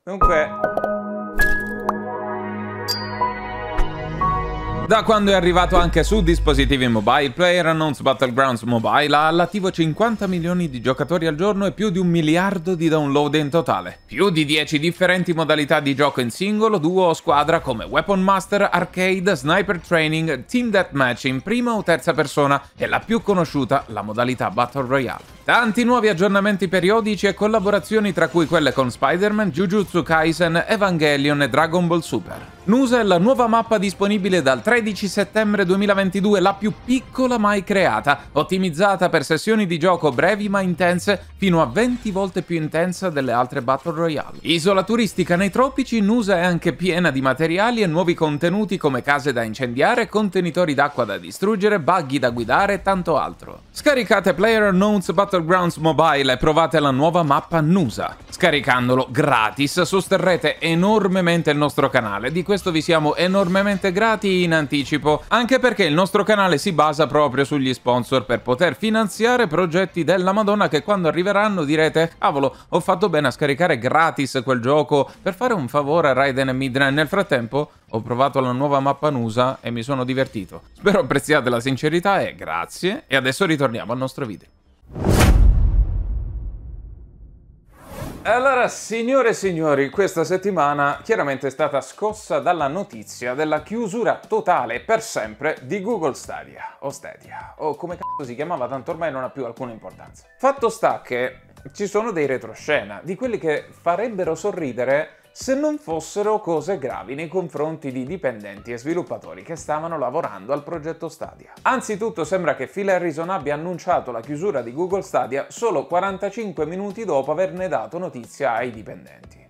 Comunque, da quando è arrivato anche su dispositivi mobile, PlayerUnknown's Battlegrounds Mobile ha all'attivo 50 milioni di giocatori al giorno e più di 1 miliardo di download in totale. Più di 10 differenti modalità di gioco in singolo, duo o squadra come Weapon Master, Arcade, Sniper Training, Team Deathmatch in prima o terza persona e la più conosciuta, la modalità Battle Royale. Tanti nuovi aggiornamenti periodici e collaborazioni, tra cui quelle con Spider-Man, Jujutsu Kaisen, Evangelion e Dragon Ball Super. Nusa è la nuova mappa disponibile dal 13 settembre 2022, la più piccola mai creata, ottimizzata per sessioni di gioco brevi ma intense, fino a 20 volte più intensa delle altre Battle Royale. Isola turistica nei tropici, Nusa è anche piena di materiali e nuovi contenuti come case da incendiare, contenitori d'acqua da distruggere, buggy da guidare e tanto altro. Scaricate PlayerUnknown's Battlegrounds Mobile e provate la nuova mappa Nusa. Scaricandolo gratis sosterrete enormemente il nostro canale, di questo vi siamo enormemente grati in anticipo, anche perché il nostro canale si basa proprio sugli sponsor per poter finanziare progetti della Madonna che quando arriveranno direte cavolo, ho fatto bene a scaricare gratis quel gioco per fare un favore a Raiden e Midnight. Nel frattempo ho provato la nuova mappa Nusa e mi sono divertito. Spero apprezziate la sincerità e grazie, e adesso ritorniamo al nostro video. Allora, signore e signori, questa settimana chiaramente è stata scossa dalla notizia della chiusura totale per sempre di Google Stadia, o Stadia, o come cazzo si chiamava, tanto ormai non ha più alcuna importanza. Fatto sta che ci sono dei retroscena, di quelli che farebbero sorridere se non fossero cose gravi nei confronti di dipendenti e sviluppatori che stavano lavorando al progetto Stadia. Anzitutto sembra che Phil Harrison abbia annunciato la chiusura di Google Stadia solo 45 minuti dopo averne dato notizia ai dipendenti.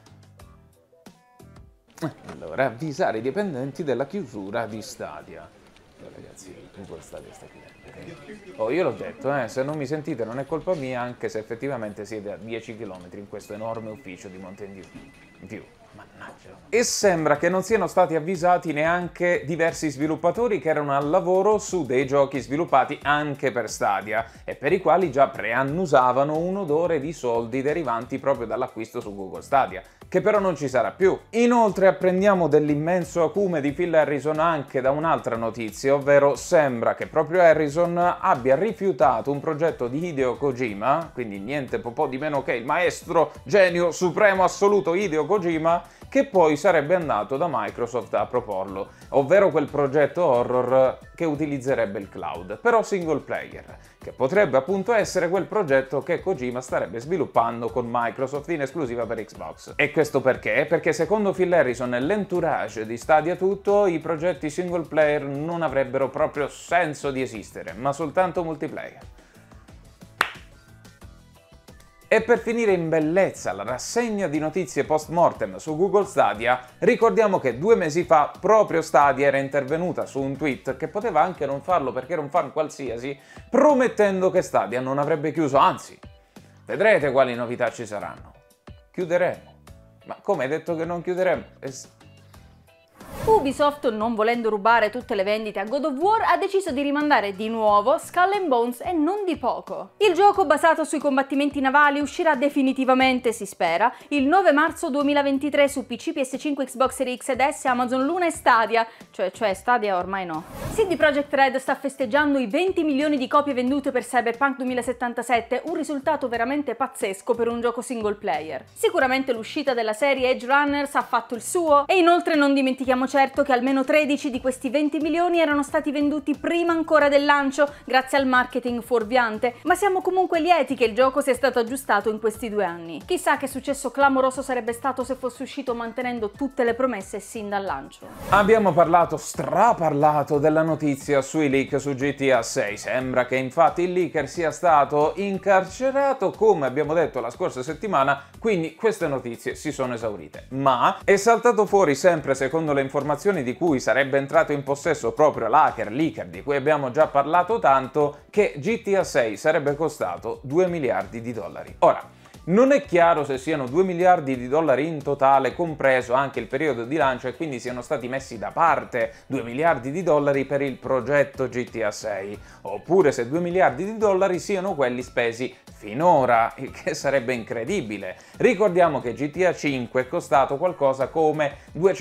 Allora, avvisare i dipendenti della chiusura di Stadia. Ragazzi, Google Stadia sta chiudendo. Oh, io l'ho detto, se non mi sentite non è colpa mia, anche se effettivamente siete a 10 km in questo enorme ufficio di Mountain View. Mannaggia. E sembra che non siano stati avvisati neanche diversi sviluppatori che erano al lavoro su dei giochi sviluppati anche per Stadia e per i quali già preannusavano un odore di soldi derivanti proprio dall'acquisto su Google Stadia, che però non ci sarà più. Inoltre apprendiamo dell'immenso acume di Phil Harrison anche da un'altra notizia, ovvero sembra che proprio Harrison abbia rifiutato un progetto di Hideo Kojima, quindi niente po' di meno che il maestro genio supremo assoluto Hideo Kojima, che poi sarebbe andato da Microsoft a proporlo, ovvero quel progetto horror che utilizzerebbe il cloud, però single player, che potrebbe appunto essere quel progetto che Kojima starebbe sviluppando con Microsoft in esclusiva per Xbox. E questo perché? Perché secondo Phil Harrison e l'entourage di Stadia tutto, i progetti single player non avrebbero proprio senso di esistere, ma soltanto multiplayer. E per finire in bellezza la rassegna di notizie post-mortem su Google Stadia, ricordiamo che 2 mesi fa proprio Stadia era intervenuta su un tweet, che poteva anche non farlo perché era un fan qualsiasi, promettendo che Stadia non avrebbe chiuso, anzi, vedrete quali novità ci saranno. Chiuderemo. Ma come hai detto che non chiuderemo? Ubisoft, non volendo rubare tutte le vendite a God of War, ha deciso di rimandare di nuovo Skull and Bones e non di poco. Il gioco basato sui combattimenti navali uscirà definitivamente, si spera, il 9 marzo 2023 su PC, PS5, Xbox Series X ed S, Amazon Luna e Stadia, cioè Stadia ormai no. CD Projekt Red sta festeggiando i 20 milioni di copie vendute per Cyberpunk 2077, un risultato veramente pazzesco per un gioco single player. Sicuramente l'uscita della serie Edge Runners ha fatto il suo, e inoltre non dimentichiamo certo che almeno 13 di questi 20 milioni erano stati venduti prima ancora del lancio, grazie al marketing fuorviante, ma siamo comunque lieti che il gioco sia stato aggiustato in questi 2 anni. Chissà che successo clamoroso sarebbe stato se fosse uscito mantenendo tutte le promesse sin dal lancio. Abbiamo straparlato della notizia sui leak su GTA 6, sembra che infatti il leaker sia stato incarcerato come abbiamo detto la scorsa settimana, quindi queste notizie si sono esaurite. Ma è saltato fuori, sempre secondo le informazioni di cui sarebbe entrato in possesso proprio l'hacker leaker di cui abbiamo già parlato tanto, che GTA 6 sarebbe costato 2 miliardi di dollari. Ora, Non è chiaro se siano 2 miliardi di dollari in totale, compreso anche il periodo di lancio, e quindi siano stati messi da parte 2 miliardi di dollari per il progetto GTA 6, oppure se 2 miliardi di dollari siano quelli spesi finora, il che sarebbe incredibile. Ricordiamo che GTA 5 è costato qualcosa come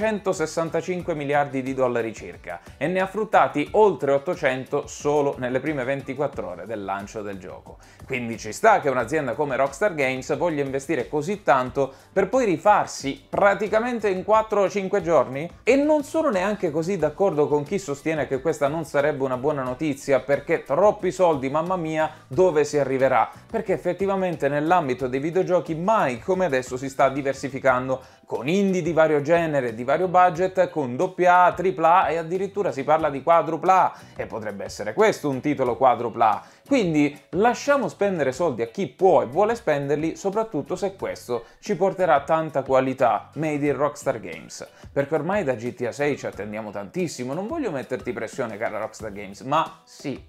265 miliardi di dollari circa e ne ha fruttati oltre 800 solo nelle prime 24 ore del lancio del gioco. Quindi ci sta che un'azienda come Rockstar Games voglia investire così tanto per poi rifarsi praticamente in 4 o 5 giorni? E non sono neanche così d'accordo con chi sostiene che questa non sarebbe una buona notizia, perché troppi soldi, mamma mia, dove si arriverà? Perché effettivamente nell'ambito dei videogiochi mai come adesso si sta diversificando, con indie di vario genere, di vario budget, con AA, AAA e addirittura si parla di quadrupla A, e potrebbe essere questo un titolo quadrupla A. Quindi lasciamo spendere soldi a chi può e vuole spenderli, soprattutto se questo ci porterà tanta qualità made in Rockstar Games, perché ormai da GTA 6 ci attendiamo tantissimo. Non voglio metterti pressione, cara Rockstar Games, ma sì.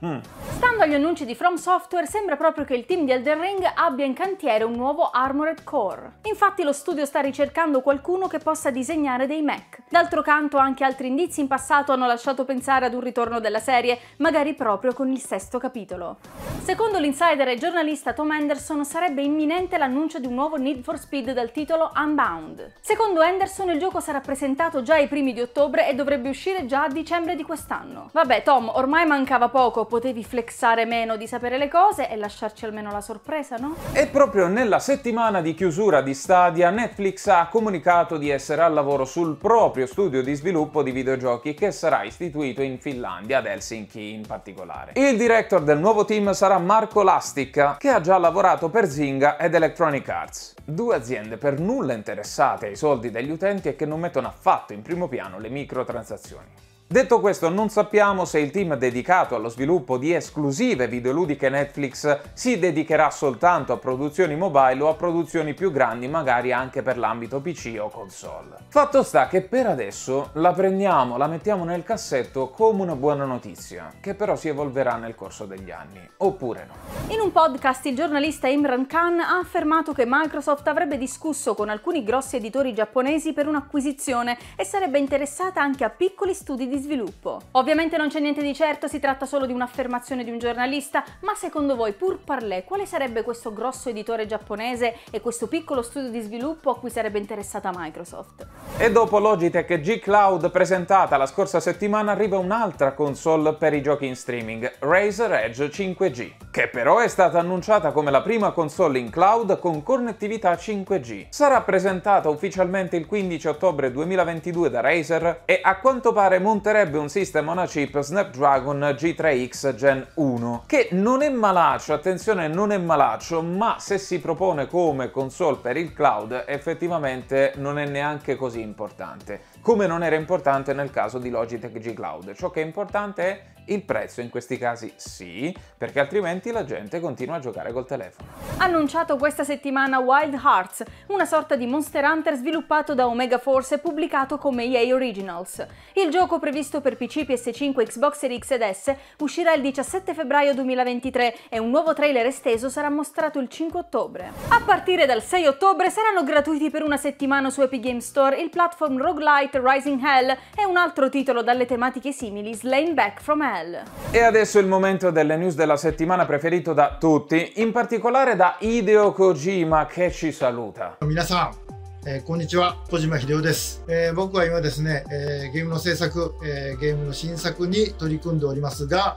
Stando agli annunci di From Software, sembra proprio che il team di Elden Ring abbia in cantiere un nuovo Armored Core. Infatti lo studio sta ricercando qualcuno che possa disegnare dei mech. D'altro canto anche altri indizi in passato hanno lasciato pensare ad un ritorno della serie, magari proprio con il 6º capitolo. Secondo l'insider e giornalista Tom Henderson sarebbe imminente l'annuncio di un nuovo Need for Speed dal titolo Unbound. Secondo Henderson il gioco sarà presentato già ai primi di ottobre e dovrebbe uscire già a dicembre di quest'anno. Vabbè Tom, ormai mancava poco, potevi flexare meno di sapere le cose e lasciarci almeno la sorpresa, no? E proprio nella settimana di chiusura di Stadia, Netflix ha comunicato di essere al lavoro sul proprio studio di sviluppo di videogiochi che sarà istituito in Finlandia, ad Helsinki in particolare. Il director del nuovo team sarà Marco Lastic, che ha già lavorato per Zynga ed Electronic Arts, due aziende per nulla interessate ai soldi degli utenti e che non mettono affatto in primo piano le microtransazioni. Detto questo, non sappiamo se il team dedicato allo sviluppo di esclusive videoludiche Netflix si dedicherà soltanto a produzioni mobile o a produzioni più grandi, magari anche per l'ambito PC o console. Fatto sta che per adesso la prendiamo, la mettiamo nel cassetto come una buona notizia, che però si evolverà nel corso degli anni, oppure no. In un podcast il giornalista Imran Khan ha affermato che Microsoft avrebbe discusso con alcuni grossi editori giapponesi per un'acquisizione e sarebbe interessata anche a piccoli studi di sviluppo. Ovviamente non c'è niente di certo, si tratta solo di un'affermazione di un giornalista, ma secondo voi, pur parlé, quale sarebbe questo grosso editore giapponese e questo piccolo studio di sviluppo a cui sarebbe interessata Microsoft? E dopo Logitech G Cloud presentata la scorsa settimana arriva un'altra console per i giochi in streaming, Razer Edge 5G, che però è stata annunciata come la prima console in cloud con connettività 5G. Sarà presentata ufficialmente il 15 ottobre 2022 da Razer e a quanto pare monterebbe un System on a Chip Snapdragon G3X Gen 1, che non è malaccio, attenzione, non è malaccio, ma se si propone come console per il cloud effettivamente non è neanche così importante, come non era importante nel caso di Logitech G Cloud. Ciò che è importante è il prezzo, in questi casi sì, perché altrimenti la gente continua a giocare col telefono. Annunciato questa settimana Wild Hearts, una sorta di Monster Hunter sviluppato da Omega Force e pubblicato come EA Originals. Il gioco, previsto per PC, PS5, Xbox Series X ed S, uscirà il 17 febbraio 2023 e un nuovo trailer esteso sarà mostrato il 5 ottobre. A partire dal 6 ottobre saranno gratuiti per una settimana su Epic Games Store il platform roguelite Rising Hell e un altro titolo dalle tematiche simili, Slain Back from Hell. E adesso il momento delle news della settimana preferito da tutti, in particolare da Hideo Kojima, che ci saluta. 皆さん、こんにちは、小島秀夫です。僕は今ですね、ゲームの制作、ゲームの新作に取り組んでおりますが、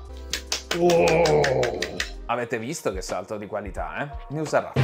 Avete visto che salto di qualità, eh? News a raffa.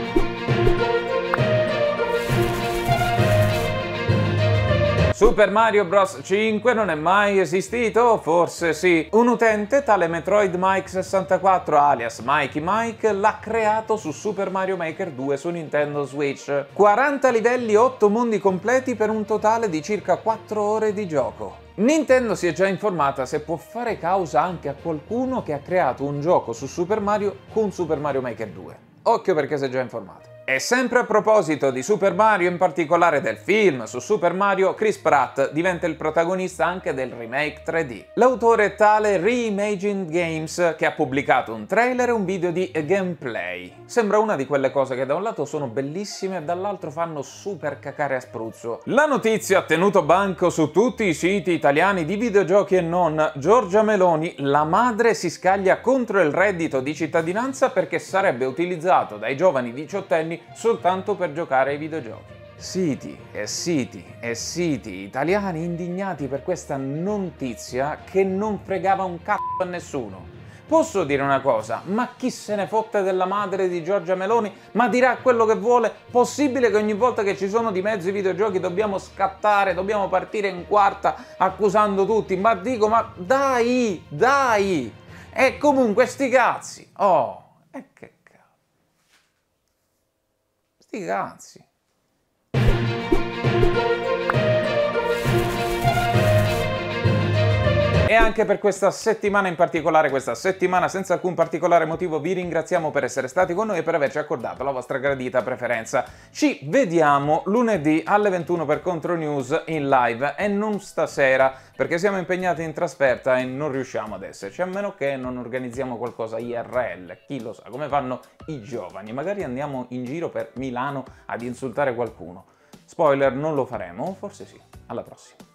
Super Mario Bros. 5 non è mai esistito? Forse sì. Un utente, tale Metroid Mike 64 alias Mikey Mike, l'ha creato su Super Mario Maker 2 su Nintendo Switch. 40 livelli, 8 mondi completi per un totale di circa 4 ore di gioco. Nintendo si è già informata se può fare causa anche a qualcuno che ha creato un gioco su Super Mario con Super Mario Maker 2. Occhio perché si è già informato. E sempre a proposito di Super Mario, in particolare del film su Super Mario, Chris Pratt diventa il protagonista anche del remake 3D. L'autore è tale Reimagined Games, che ha pubblicato un trailer e un video di gameplay. Sembra una di quelle cose che da un lato sono bellissime e dall'altro fanno super cacare a spruzzo. La notizia ha tenuto banco su tutti i siti italiani di videogiochi e non. Giorgia Meloni, la madre, si scaglia contro il reddito di cittadinanza perché sarebbe utilizzato dai giovani diciottenni soltanto per giocare ai videogiochi. Siti e siti e siti italiani indignati per questa notizia che non fregava un cazzo a nessuno. Posso dire una cosa, ma chi se ne fotte della madre di Giorgia Meloni? Ma dirà quello che vuole? Possibile che ogni volta che ci sono di mezzo i videogiochi dobbiamo scattare, dobbiamo partire in quarta accusando tutti? Ma dico, ma dai, dai! E comunque sti cazzi! Oh, e che sti cazzi! E anche per questa settimana in particolare, questa settimana senza alcun particolare motivo, vi ringraziamo per essere stati con noi e per averci accordato la vostra gradita preferenza. Ci vediamo lunedì alle 21 per Contro News in live e non stasera perché siamo impegnati in trasferta e non riusciamo ad esserci, a meno che non organizziamo qualcosa IRL, chi lo sa, come fanno i giovani. Magari andiamo in giro per Milano ad insultare qualcuno. Spoiler, non lo faremo, forse sì. Alla prossima.